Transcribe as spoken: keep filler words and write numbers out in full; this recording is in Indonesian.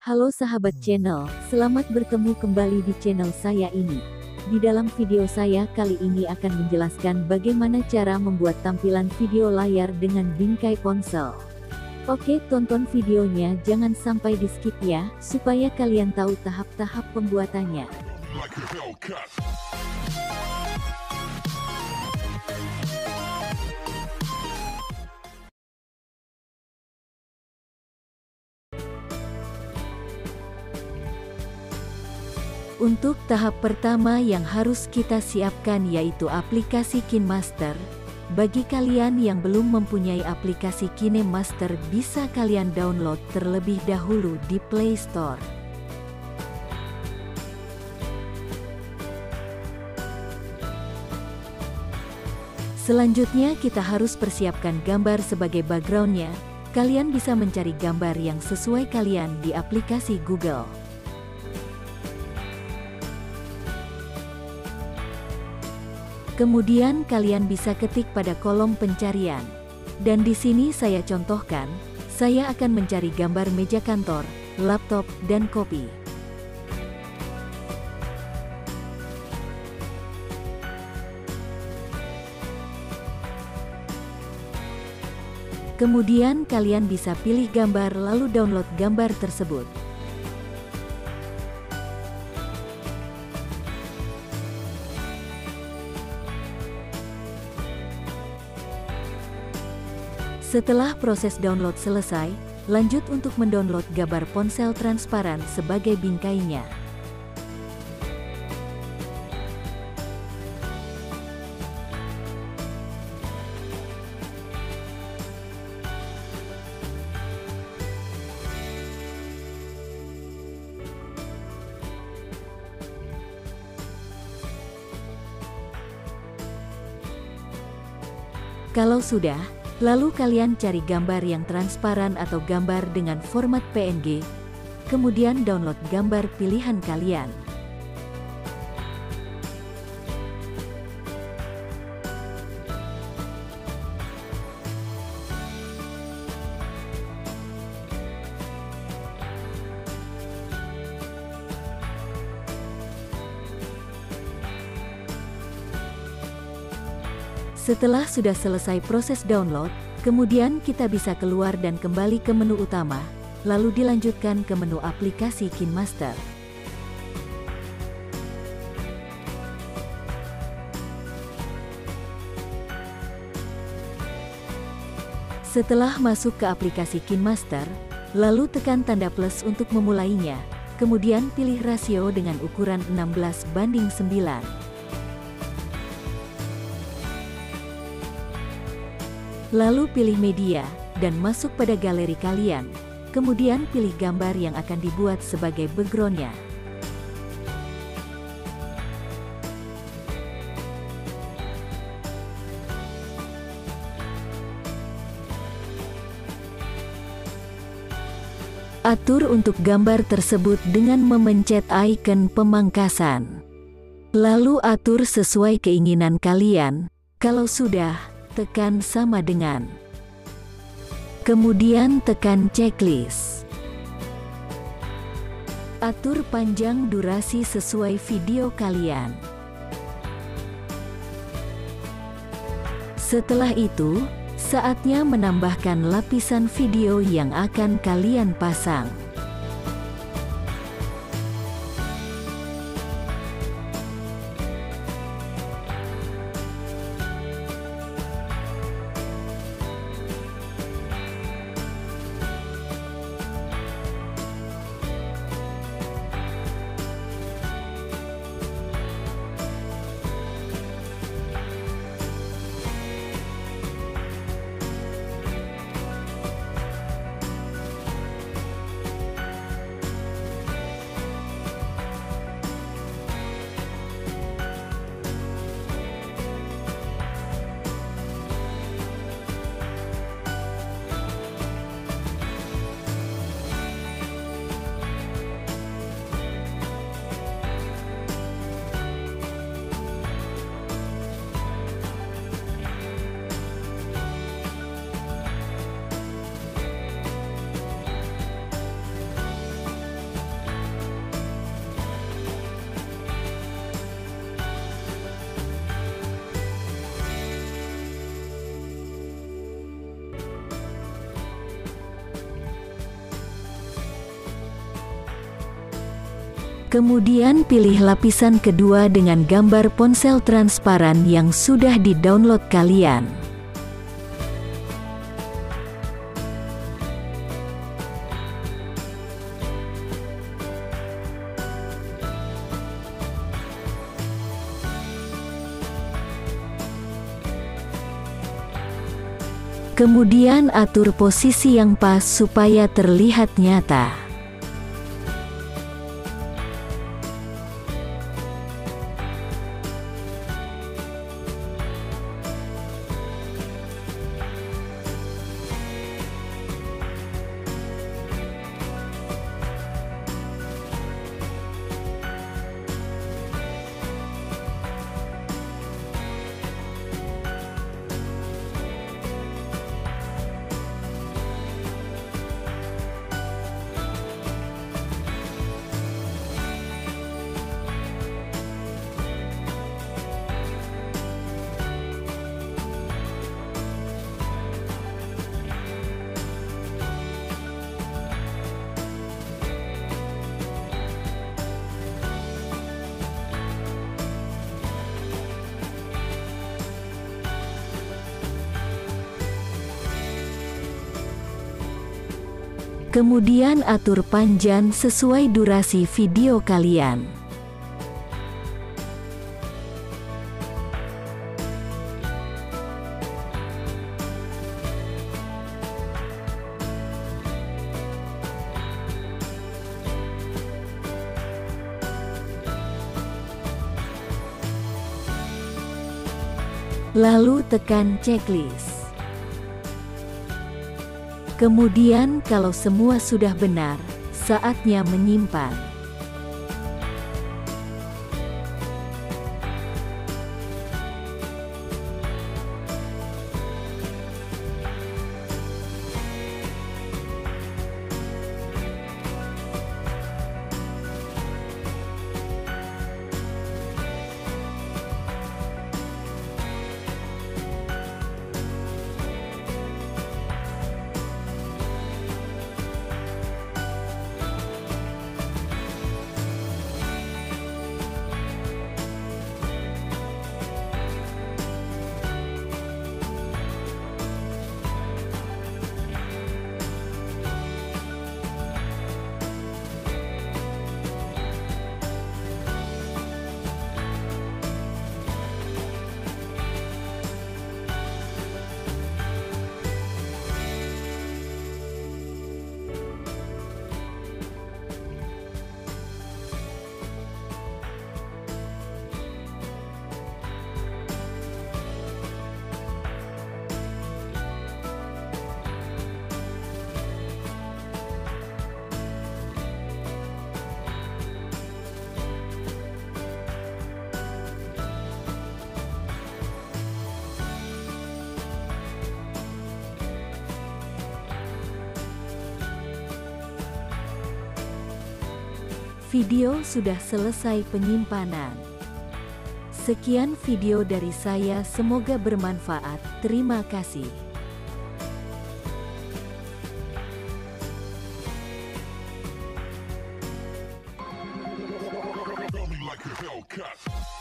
Halo sahabat channel, selamat bertemu kembali di channel saya ini. Di dalam video saya kali ini akan menjelaskan bagaimana cara membuat tampilan video layar dengan bingkai ponsel. Oke, tonton videonya, jangan sampai di skip ya, supaya kalian tahu tahap-tahap pembuatannya. Untuk tahap pertama yang harus kita siapkan yaitu aplikasi KineMaster. Bagi kalian yang belum mempunyai aplikasi KineMaster, bisa kalian download terlebih dahulu di Play Store. Selanjutnya kita harus persiapkan gambar sebagai backgroundnya. Kalian bisa mencari gambar yang sesuai kalian di aplikasi Google. Kemudian kalian bisa ketik pada kolom pencarian. Dan di sini saya contohkan, saya akan mencari gambar meja kantor, laptop, dan kopi. Kemudian kalian bisa pilih gambar lalu download gambar tersebut. Setelah proses download selesai, lanjut untuk mendownload gambar ponsel transparan sebagai bingkainya. Kalau sudah, lalu kalian cari gambar yang transparan atau gambar dengan format P N G, kemudian download gambar pilihan kalian. Setelah sudah selesai proses download, kemudian kita bisa keluar dan kembali ke menu utama, lalu dilanjutkan ke menu aplikasi KineMaster. Setelah masuk ke aplikasi KineMaster, lalu tekan tanda plus untuk memulainya, kemudian pilih rasio dengan ukuran enam belas banding sembilan. Lalu pilih media, dan masuk pada galeri kalian. Kemudian pilih gambar yang akan dibuat sebagai backgroundnya. Atur untuk gambar tersebut dengan memencet icon pemangkasan. Lalu atur sesuai keinginan kalian. Kalau sudah, tekan sama dengan. Kemudian tekan checklist. Atur panjang durasi sesuai video kalian. Setelah itu, saatnya menambahkan lapisan video yang akan kalian pasang. Kemudian pilih lapisan kedua dengan gambar ponsel transparan yang sudah di-download kalian. Kemudian atur posisi yang pas supaya terlihat nyata. Kemudian atur panjang sesuai durasi video kalian. Lalu tekan checklist. Kemudian kalau semua sudah benar, saatnya menyimpan. Video sudah selesai penyimpanan. Sekian video dari saya, semoga bermanfaat. Terima kasih. Like a Hellcat.